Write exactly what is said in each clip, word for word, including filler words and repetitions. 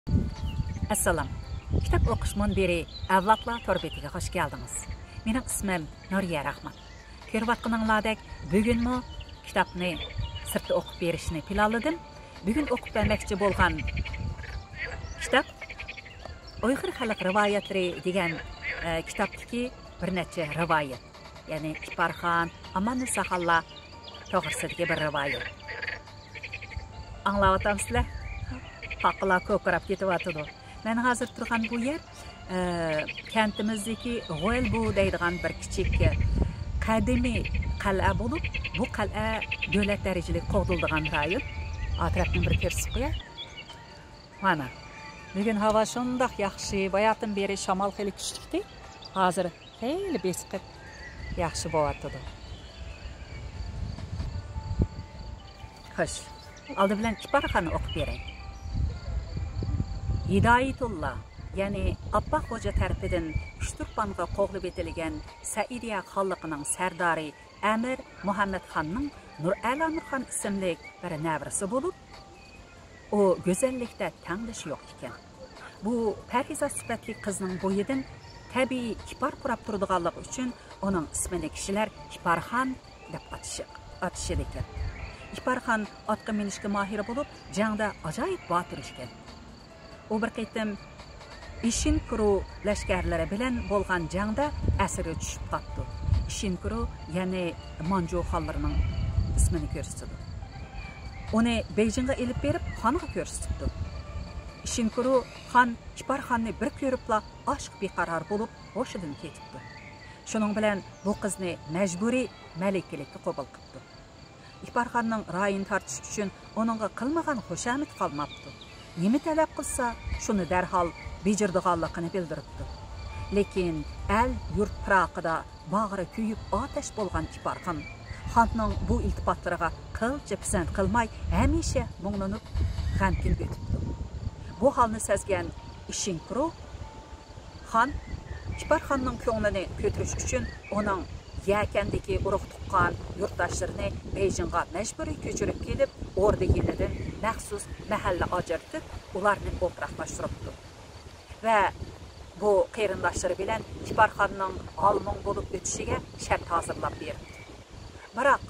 Assalom. Kitap o'qishdan beri avlodlar torbetiga xush keldingiz. Mening ismim Nuriya Rahmat. Ko'rayotganinglardek, bugunmi kitapni sirtda o'qib berishni planladim. Bugun o'qib bermoqchi bo'lgan kitap Uyg'ur xalq rivoyatlari degan e, kitobdagi bir necha rivoyat. Ya'ni Kiparxon, Amanisa xallar to'g'risidagi bir rivoyat. Anglayapsizlar? Haqlar ko'karib ketyapti. Men hozir turgan bu yer e, kentimizdagi G'o'lbu deydigan bir kichik qadimiy qal'a bo'lib, bu qal'a davlat darajali qo'g'dildigan rayon. Atrofni bir ko'rsatib qo'yay. Mana. Bugun havo shundoq yaxshi, bayatdan beri shamol xeli kuchlikdi. Hozir xeyli besiqib yaxshi bo'lyapti. Xo'sh, oldi bilan Kiparxonni o'qib beray. Hidoyatulloh, ya'ni Abbaq xo'ja tarafidan Uchturponga qo'g'lib etilgan Saidiya xonligining sardori Amir Muhammad xonning Nur'ala Nurxon ismli bir navrasi bo'lib, u go'zallikda tanglash yo'q ekan. Bu Pakiza sifatli qizning bo'yidan tabiiy kipar qurab turadiganligi uchun uning ismini kishilar Kiparxon deb atishar ekan. Kiparxon otga minishga mohir bo'lib, jangda ajoyib botir ekan. U bir qitim Ishinkuru lashkarlari bilan bo'lgan jangda asirga tushib qoldi. Ishinkuru, ya'ni Manju xonlarining ismini ko'rsatdi. Uni Beyjingga elib berib, xonga ko'rsatdi. Ishinkuru xon Kiparxonni bir ko'ribla oshq beqaror bo'lib, hoshidan ketibdi. Shuning bilan bu qizni majburiy malikalikka qabul qildi. Kiparxonning ra'yin tortish uchun uningga qilmagan xushamit qolmabdi. Nima talab qilsa, shuni darhol bejirdiganligini bildiribdi. Lekin el yurt piraqida bag'ri kuyib otash bo'lgan Kiparxon xonning bu iltifotlariga qilcha pisand qilmay, hamisha munglanib g'amkin o'tibdi. Bu holni sezgan Ishinkuru xon Kiparxonning ko'nglini ko'tarish uchun uning yakandagi urug' tuqqan yurtdoshlarini Beyjingga majburiy ko'chirib kelib, o'rda yilidan maxsus mahalla ajratib, ularni o'tiraqlashtiribdi. Va bu qarindoshlari bilan Kiparxonning olmon bo'lib o'tishiga shart hozirlab berdi. Biroq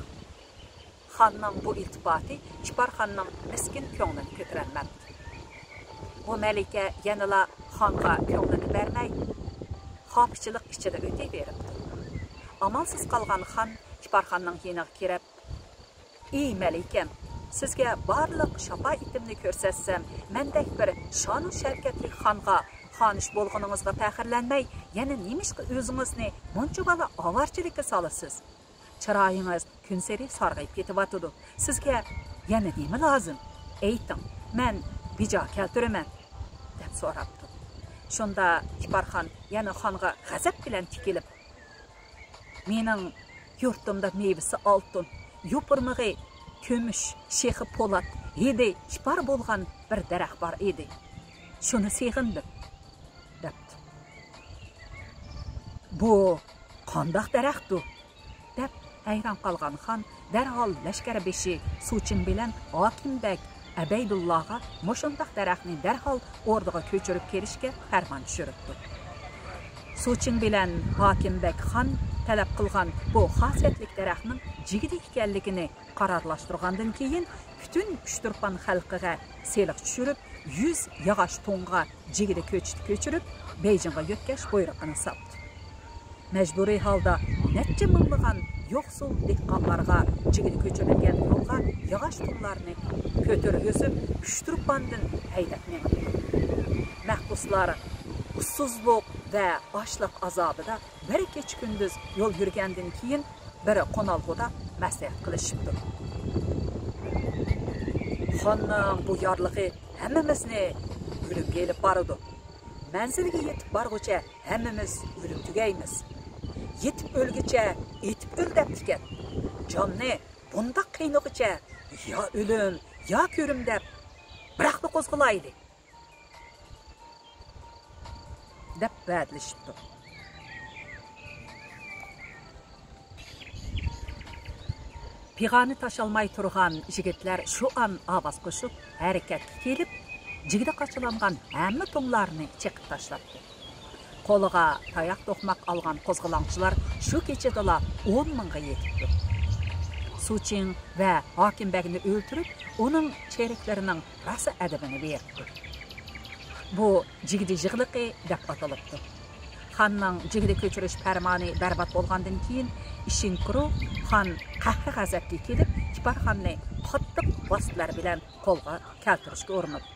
xonning bu iltifoti Kiparxonning miskin ko'nglini ko'tarolmadi. Bu malika yanala xonga ko'nglini bermay, xofichilik ichida o'tayveribdi. Amalsiz qolgan xon Kiparxonning yeniga kirib, "Ey malikam, sizga barliq shafoatimni ko'rsatsam, mendek bir shon va shavkatli xonga xonish bo'lganingizga faxrlanmay, yana nemishqa o'zingizni buncha bala avarchilikka solasiz? Chiroyingiz kun sari sarg'ayib ketyapti. Sizga yana nima lozim? Ayting, men bijo keltiraman" deb so'rabdi. Shunda Kiparxon yana xonga g'azab bilan tikilib, "Mening yurtimda mevasi oltin, yopirmig'i kumush, shexi po'lat, hidi kipar bo'lgan bir daraxt bor edi. Shuni seg'indim" debdi. "Bu qandoq daraxtdu?" deb hayron qolgan xon darhol lashkari beshi Suchin bilan Hokimbek Abaydullohga mushundaq daraxtni darhol o'rniga ko'chirib kelishga farmon tushiribdi. Suchin bilan Hokimbek xon talab qilgan bu xosiyatli daraxtning jigidi ekanligini qarorlashtirgandan keyin butun Uchturpon xalqiga seliq tushirib, yuz yog'och to'nga jigidi ko'chitib ko'chirib, Beyjingga yetkash buyrug'ini soldi. Majburiy holda necha minglagan yo'qsul dehqonlarga jigidi ko'chirilgan yo'lga yog'och to'nlarni ko'tarib o'sib, Uchturpondan haydab mengdi. Mahbuslar ussuzlik va ochliq azobida bir kecha kunduz yo'l yurgandan keyin biri qo'nalg'uda maslahat qilishibdi. "Xonning bu yorlig'i hammamizni o'lim kelib boradi. Manzilga yetib borguncha hammamiz o'lim tugaymiz. Yetib o'lguncha etib o'l deb ekan. Jonni bunda qiynog'icha yo o'lim, yo ko'rim deb biroqni qo'zg'alaydi" deb va'dalashibdi. Pig'oni tasholmay turgan yigitlar shu an ovoz qo'shib harakatga kelib, jigida qachilangan hamma to'nglarni chekib tashlabdi. Qo'liga tayoq to'qmoq olgan qo'zg'alonchilar shu kechadala o'n mingga yetibdi. Suching va Hokimbekni o'ltirib, uning cheriklarining rasa adabini berdi. Bu jigidi jig'liqi deb atalibdi. Xonning jigidi ko'chirish farmoni barbod bo'lgandan keyin Ishinkuru xon qahri g'azabga kelib, Kiparxonni qattiq vositalar bilan qo'lga keltirishga urinibdi.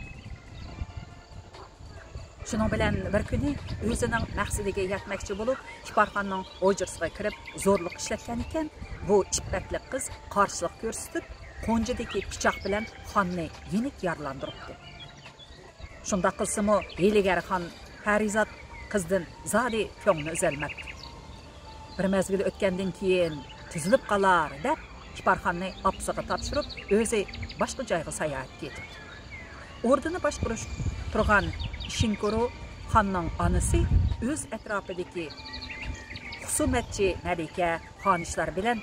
Şunun bilan bir kuni o'zining maqsadiga yetmoqchi bo'lib, Kiparxonning o'jirsiga kirib zo'rlik ishlatgan ekan, bu ippatli qiz qarshilik ko'rsatib, qo'njidagi pichoq bilan xonni yenik yaralandiribdi. Shunda qilsimi, hiylagar xon Farizat qizdan zodi ko'ngli uzalmadi. Bir mezgil o'tgandan keyin tuzilib qolar deb Kiparxonni opsiga topshirib, o'zi boshqa joyga sayohatga ketdi. Ordini boshqarish turgan Ishinkuru xonning onasi o'z atrofidagi husumatchi malika xonishlar bilan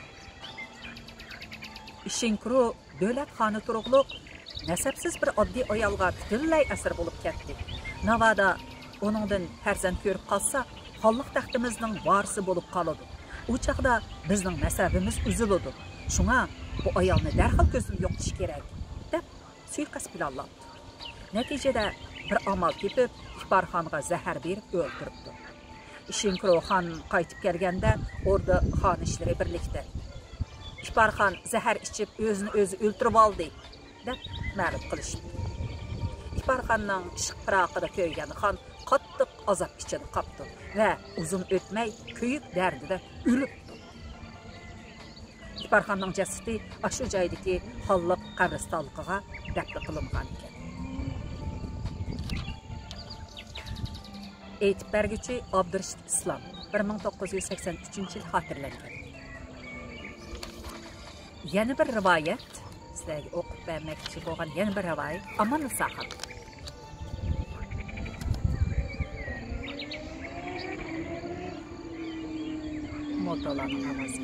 Ishinkuru davlat xoni turug'liq nasabsiz bir oddiy ayolga butunlay asir bo'lib ketdi. Navoda uningdan farzand ko'rib qolsa, xonlik taxtimizning varisi bo'lib qoladi. U chaqda bizning nasabimiz uziladi. Shunga bu ayolni darhol ko'zdan yo'qotish kerak deb suiqasd planlabdi. Natijada bir amal tepib, Kiparxonga zahar berib o'ldiribdi. Ishinkuru xon qaytib kelganda, orada xonishlari birlikda Kiparxon zahar ichib o'zini o'zi o'ldirib oldi deb ma'lum qilishdi. Kiparxonning ishq firaqida ko'ygan xon qattiq azob ichida qoldi va uzun o'tmay kuyib dardida o'libdi. Kiparxonning jasadi shu joydagi xonlik qabristonligiga dafn qilingan ekan. Aytib bergüchi Abdurashid Islom bir ming to'qqiz yuz sakson uchinchi yil xotirlangan. Yana bir rivoyat, sizlarga o'qib bermoqchi bo'lgan yana bir rivoyat Aman Sahab. Motolarning ovozi.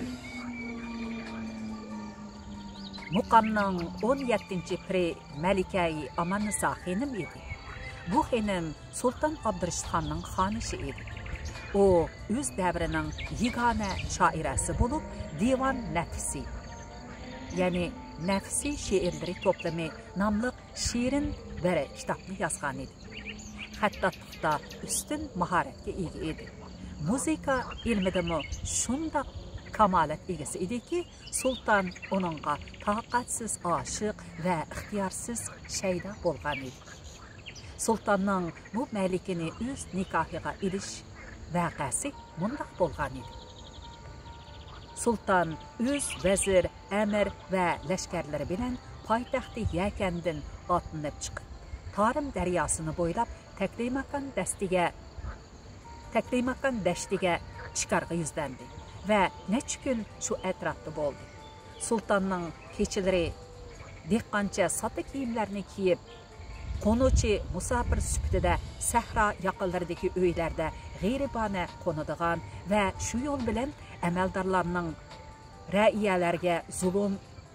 Muqamning o'n yettinchi piri Malikai Aman Sahinim edi. Bu xenim Sultan Abdurashid xonning xonishi edi. U o'z davrining yagona shoirasi bo'lib, Divan Nafsi, ya'ni Nafsi she'rlari to'plami nomli shirin bir kitobni yozgan edi. Xattatlikda ustun mahoratga ega edi. Muzika ilmidami shundoq kamolat egasi ediki, Sultan uningga taqatsiz oshiq va ixtiyorsiz shayda bo'lgan edi. Sultanning bu malikini o'z nikohiga ilish vaqasi mundaq bo'lgan edi. Sultan o'z vazir, amir va lashkarlari bilan poytaxti Yakandan otlanib chiqib, Tarim daryosini bo'ylab Taklimakan dastiga Taklimakan dashtiga chiqarga yuzlandi va necha kun shu atrofda bo'ldi. Sultanning kechalari dehqoncha sota kiyimlarni kiyib, qo'nuvchi musofir sifatida sahro yaqinlaridagi uylarda g'ayribona qo'nadigan va shu yo'l bilan amaldorlarning raiyalarga zulm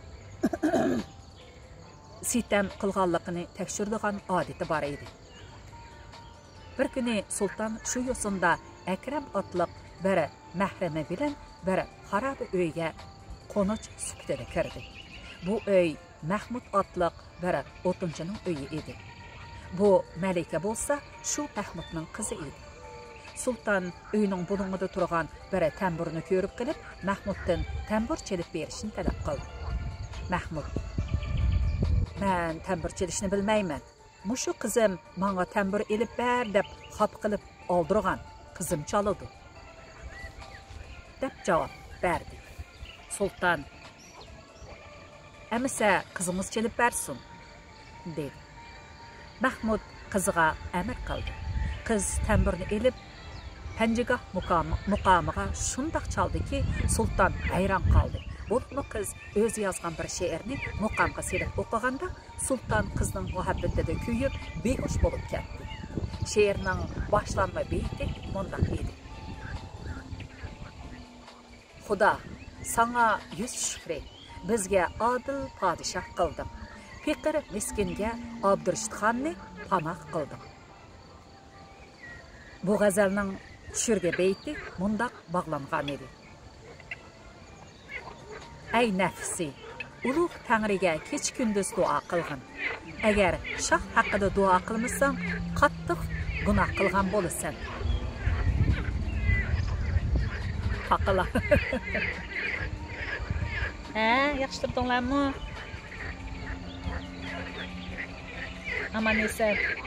sitam qilganligini tekshiradigan odati bor edi. Bir kuni sulton shu yo'sinda Akram otliq bir mahrami bilan bir xarob uyga qo'nuch sifatida kirdi. Bu uy Mahmud otliq bir o'tinchining uyi edi. Bu malika bo'lsa, shu Mahmudning qizi edi. Sultan uyning bulung'ida turgan bir tamburni ko'rib qilib, Mahmuddan tambur chelib berishni talab qildi. Mahmud: "Men tambur chelishni bilmayman. Mushu qizim menga tambur elib ber deb xop qilib oldirgan. Qizim chaladi" deb javob berdi. Sultan: "Amisa qizingiz chelib bersin" dedi. Mahmud qiziga amr qildi. Qiz tamburni elib Panjigah muqamiga shundoq chaldiki, sulton hayron qoldi. Bo'lib qiz o'zi yozgan bir she'rni muqamga selib o'qiganda, sulton qizning muhabbatida kuyib, behush bo'lib ketdi. She'rning boshlanma beyti bunday edi: "Xudo, sana yüz shukri, bizga adil podshoh qilding. Pekir miskinga Abdurishidxonni panoh qildi. Bu g'azalning tushirga beyti mundaq bog'langan edi. Ey nafsi, ulug' Tangriga kech kunduz duo qilgin. Agar shoh haqida duo qilmasang, qattiq gunoh qilgan bo'lasan. Haqla. Ha, yaxshi turdinglarmi? Aman esa.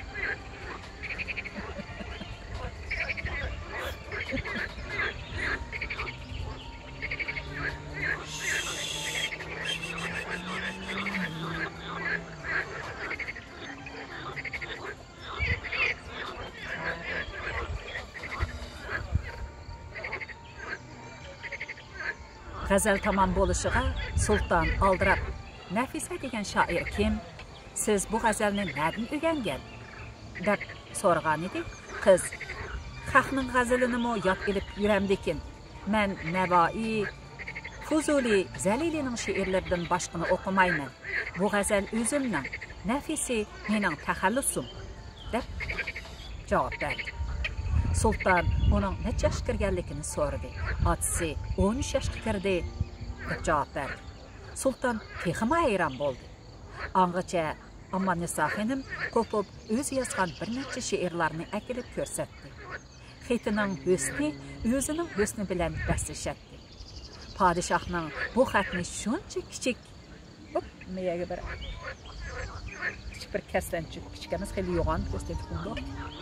G'azal tamam bo'lishiga sulton aldirab, Nafisa degan shoir kim? Siz bu g'azalni nerdan o'rgangan? deb so'ragan edi. Qiz, xalqning g'azalini mo yod elib yuramdikin. Men Navoiy, Fuzuli, Zalilining she'rlaridan boshqani o'qimayman. Bu g'azal o'zimning, Nafisi mening taxallusum deb javob berdi. Sultan onun necha yoshga kirganligini so'radi. Otasi o'n uch yoshga kirdi deb javob berdi. Sultan texma hayron bo'ldi. Angacha Ammanisa xonim qo'pib o'zi yozgan bir necha she'rlarni akilib ko'rsatdi. Xetining husni o'zining husni bilan baslashatdi. Podshohning bu xatni shuncha kichik, hop, meyaga bir kichik bir kastanchik, kichkamiz xeli yo'g'on kastanchik bunda.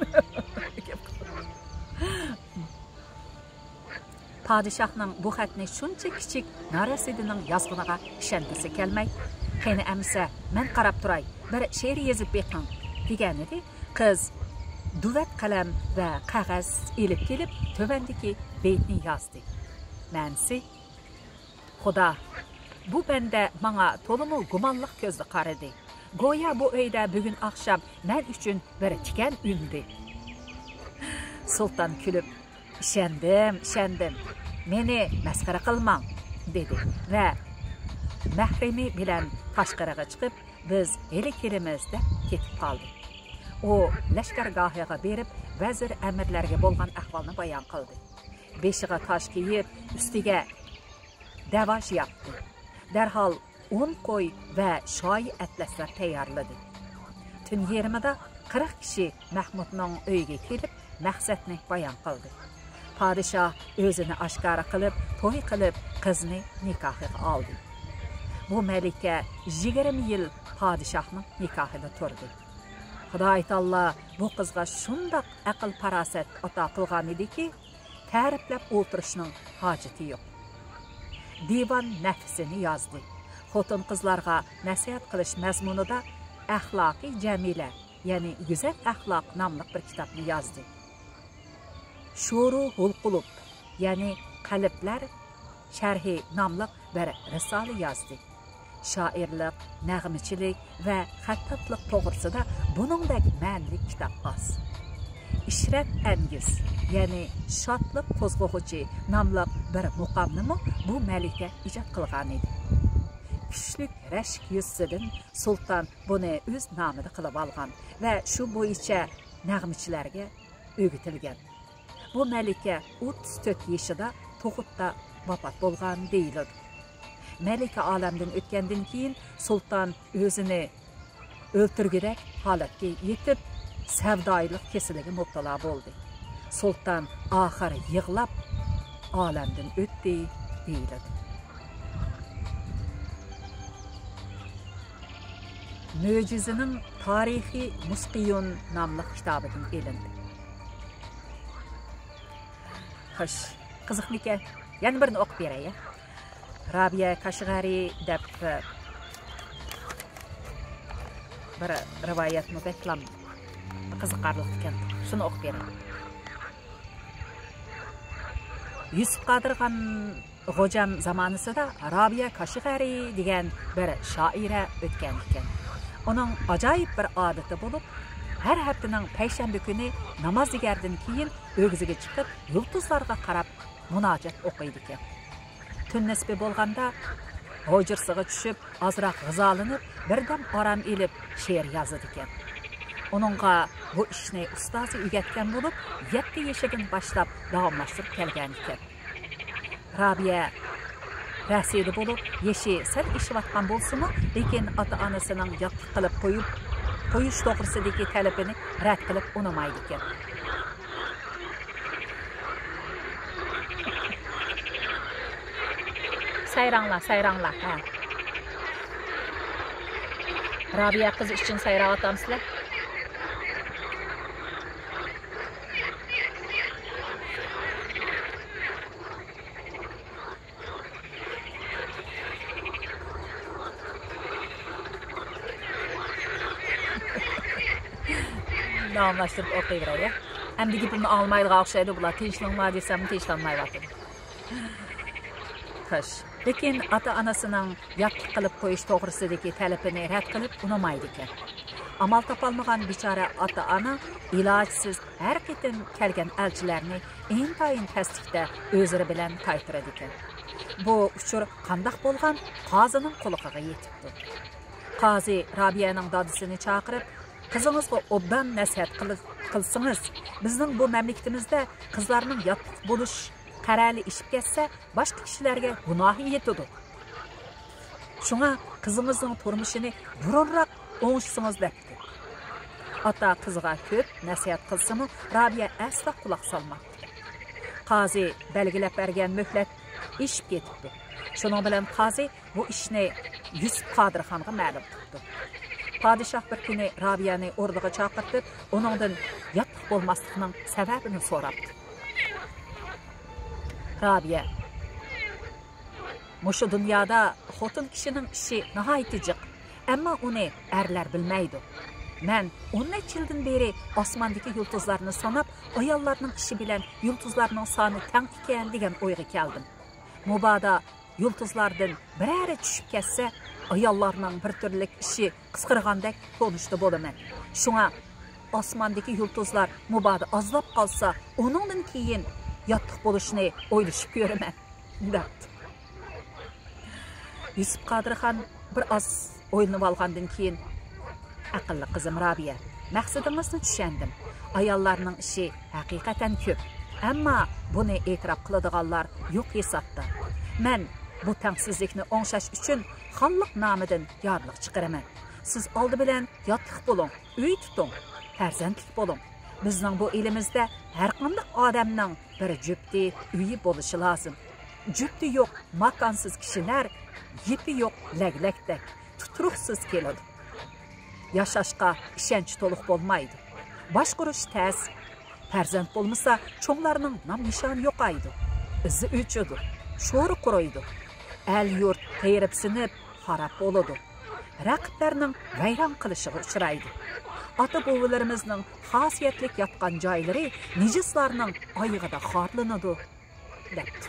Podshohning bu xatni shuncha kichik narasidining yozg'iniga ishongisi kelmay, "Qani amsa, men qarab turay, bir she'r yozib beqing" degan edi. Qiz duvat qalam va qog'oz elib kelib, tövandagi beytni yozdi. Mansi: "Xudo, bu banda menga to'liq gumonliq ko'zda qaradi. Go'yo bu uyda bugun oqshom men uchun bir tikan undi." Sultan kulib, "Ishandim, ishandim. Meni masxara qilmang" dedi va mahrimi bilan tashqariga chiqib, "Biz hali kelamiz" deb ketib qoldi. U lashkargohiga berib, vazir amirlarga bo'lgan ahvolni bayon qildi. Beshiga tosh kiyib, ustiga davash yaptı. Darhol o'n qo'y va shoyi atlaslar tayyorladi. Tun yarmida qirq kishi Mahmudning uyiga kelib, maqsadni bayon qildi. Podshoh o'zini oshkora qilib, to'y qilib, qizni nikohiga oldi. Bu malika yigirma yil podshohning nikohida turdi. Xudoy taolo bu qizga shundoq aql farosat ato qilgan ediki, ta'riflab o'tirishning hojati yo'q. Divan nafsini yozdi. Xotin qizlarga nasihat qilish mazmunida Axloqiy Jamila, ya'ni Go'zal axloq nomli bir kitobni yozdi. Shuruhul qulub, ya'ni qalblar sharhi nomli bir risola yozdi. Shoirlik, nag'michilik va xattatlik to'g'risida buningdek ma'nili kitob oz. Ishrat angiz, ya'ni shodlik qo'zg'ovchi nomli bir muqomni bu malika ijod qilgan edi. Kuchlik rashk yuzidan sulton buni o'z nomida qilib olgan va shu bo'yicha nag'michilarga o'gitilgan. Bu malika o'ttiz to'rt yoshida To'g'utda vafot bo'lgan deyiladi. Malika olamdan o'tgandan keyin sulton o'zini o'ltirgidek holatga yetib, savdoyilik kasaliga mubtalo bo'ldi. Sulton oxiri yig'lab olamdan o'tdi deyiladi. Mo'jizaning tarixi Musqiyun nomli kitobidan elindi. Xo'sh, qiziqmikan? Yana birini o'qib beray. Rabiya Kashg'ari deb bir rivoyatni beklam qiziqarli ekan. Shuni o'qib beraman. Yusuf Qadirxon G'ojam zamonasida Rabiya Kashg'ari degan bir shoira o'tgan ekan. Uning ajoyib bir odati bo'lib, har haftaning payshanba kuni namoz degandan keyin o'g'ziga chiqib, yulduzlarga qarab munojat o'qiydi ekan. Tun nisbi bo'lganda hojirsiga tushib, azroq g'izolanib, birdan oram elib she'r yozadi ekan. Onunğa bu ishni ustozi o'rgatgan bo'lib, yetti yoshidan boshlab davomlashtirib kelgan ekan. Robiya rasidi bo'lib, yeshi sal ishiyotgan bo'lsa-mu, lekin ota-onasining yotib qilib qo'yib, qo'yish to'g'risidagi talabini rad qilib unamaydi ekan. Sayranglar, sayranglar, ha. Robiya qiz uchun sayray otamsizlar. Davomlashtirib o'qiyveradi. Endi gapimni olmaydigan o'xshaydi bular. Tinchlanma desam, tinchlanmayapti. Xo'sh, lekin ota-onasining yotib qilib qo'yish to'g'risidagi talabini rad qilib unamaydi ekan. Amal topolmagan bechora ota-ona ilojsiz har qitim kelgan elchilarni intayin tasdiqda o'zlari bilan qaytaradi ekan. Bu uchur qandoq bo'lgan qozining quliqiga yetibdi. Qozi Robiyaning dadisini chaqirib, qizingizga obdan nasihat qilsangiz, bizning bu mamlakatimizda qizlarning yotib bo'lish qarali ishib ketsa, boshqa kishilarga gunohi yetadi. Shunga qizingizning turmushini burunroq o'ngishsangiz debdi. Ota qiziga ko'p nasihat qilsa-mu, Robiya asla quloq solmadi. Qozi belgilab bergan muhlat ishib ketibdi. Shuning bilan qozi bu ishni Yusuf Qodirxonga ma'lum qildi. Padişah bir kuni Robiyani o'rniga chaqirib, uningdan yotib bo'lmasligining sababini so'rabdi. Robiya: "Mushu dunyoda xotin kishining ishi nihoyat jiq, ammo uni erlar bilmaydi. Men o'n necha yildan beri osmondagi yulduzlarni sanab, ayollarning ishi bilan yulduzlarning soni teng ekan degan o'yga keldim. Mubodo yulduzlardan birari tushib ketsa, ayollarning bir turlik ishi qisqirgandek ko'rinishda bo'laman. Shunga osmondagi yulduzlar mubodo azlab qolsa, uningdan keyin yotib bo'lishni o'ylashib ko'raman," debdi. Yusuf Qodirxon bir oz o'ylanib olgandan keyin: "Aqlli qizim Robiya, maqsadingizni tushundim. Ayollarning ishi haqiqatan ko'p, ammo buni e'tirof qiladiganlar yo'q hisobda. Men bu tengsizlikni o'ngshash uchun xonlik nomidan yorliq chiqaraman. Siz oldi bilan yotib bo'ling, uy tuting, farzandlik bo'ling. Bizning bu elimizda har qanday odamning bir jufti uyi bo'lishi lozim. Jufti yo'q makonsiz kishilar, yipi yo'q laglakdek tutruqsiz keladi. Yashashqa ishonch to'liq bo'lmaydi. Boshqurish tez. Farzand bo'lmasa, cho'nglarning nom nishoni yo'qaydi. Izi o'chadi, sho'ri quraydi. El yurt qeyrib sinib, xarob bo'ladi. Raqiblarning vayron qilishiga uchraydi. Ota-bovalarimizning xosiyatlik yotgan joylari nijislarning oyig'ida xorlanadi," debdi.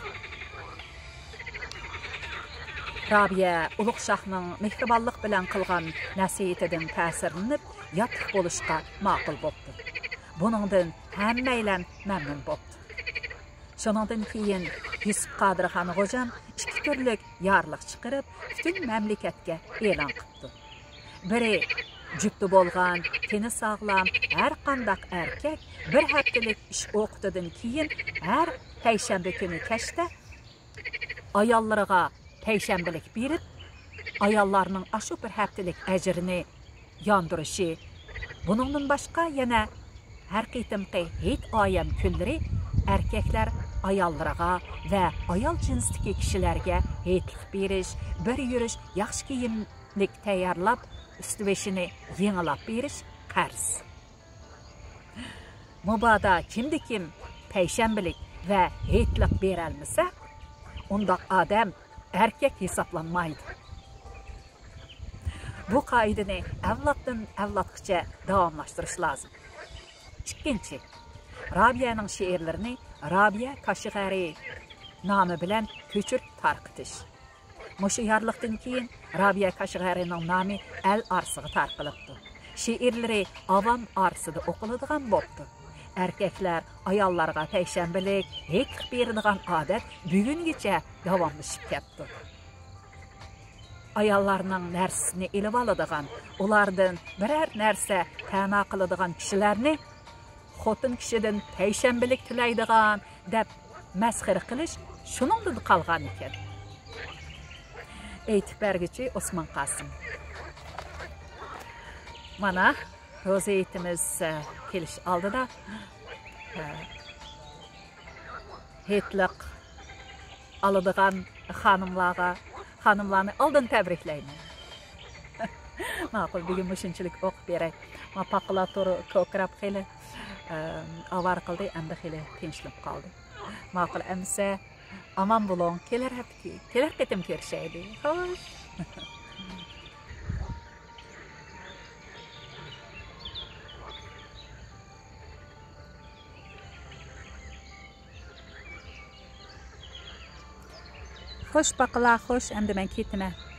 Robiya Ulug' shohning mehribonlik bilan qilgan nasihatidan ta'sirlanib, yotib bo'lishga ma'qul bo'ldi. Buningdan hammaylar mamnun bo'ldi. Shuningdan keyin Yusuf Qodirxon xo'jam ikki turlik yorliq chiqarib, butun mamlakatga e'lon qildi. Biri jufti bo'lgan, teni sog'lom, har qanday erkak bir haftalik ish o'qitidan keyin har payshanba kuni kashda ayollariga payshanbalik berib, ayollarning ashu bir haftalik ajrini yondirishi. Buningdan boshqa yana har qitimqi hit oyam kunlari erkaklar ayollariga va ayol jinsidagi kishilarga hitlik berish, bir yurish, yaxshi kiyimlik tayyorlab, üstü-beşini yengilab berish qarz. Mubodo kimdi kim payshanbalik va hitlik beralmasa, undaq odam erkak hisoblanmaydi. Bu qoidani avloddan avlodgacha davomlashtirish lozim. Ikkinchi, Robiyaning she'rlarini Robiya Kashg'ari nomi bilan ko'chirib tarqitish. Mushu yorliqdan keyin Robiya Kashg'arining nomi el orasiga tarqalibdi. She'rlari avam orasida o'qiladigan bo'ldi. Erkaklar ayollarga payshanbalik, hitlik beradigan odat bugungacha davomlashib ketdi. ayollarning narsasini elib oladigan, ulardan biror narsa ta'na qiladigan kishilarni xotin kishidan payshanbalik tilaydigan deb masxara qilish shuningdan qolgan ekan. Aytib bergichi Osman Qosim. Mana ro'zaytimiz kelish oldida hetliq aladigan xonimlarga xonimlarni oldin tabriklayman. Ma'qul, bugun shunchalik o'qib beray. Ma paqlator ko'krab xili avar qildi, endi xili tinchlik qoldi. Ma'qul, amsa aman bo'ling, kelar hafta, kelar qatim ko'rishaydi. Xo'sh. Xo'sh baqalar, xo'sh, endi men ketaman.